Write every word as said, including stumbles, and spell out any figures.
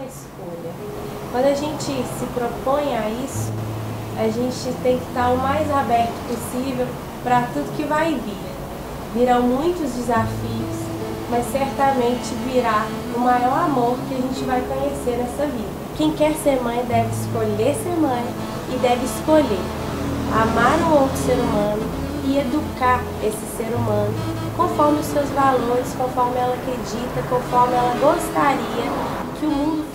escolha. Quando a gente se propõe a isso, a gente tem que estar o mais aberto possível para tudo que vai vir. Virão muitos desafios, mas certamente virá o maior amor que a gente vai conhecer nessa vida. Quem quer ser mãe deve escolher ser mãe e deve escolher amar um outro ser humano e educar esse ser humano conforme os seus valores, conforme ela acredita, conforme ela gostaria que o mundo